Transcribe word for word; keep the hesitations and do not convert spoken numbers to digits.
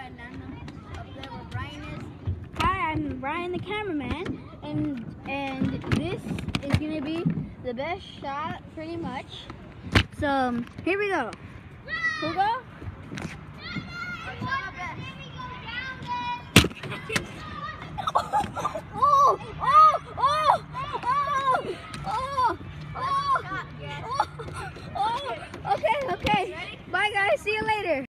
got Nana up there where Brian is. Hi, I'm Brian the cameraman, and and this is gonna be the best shot, pretty much. So um, here we go. Who go? Oh, oh,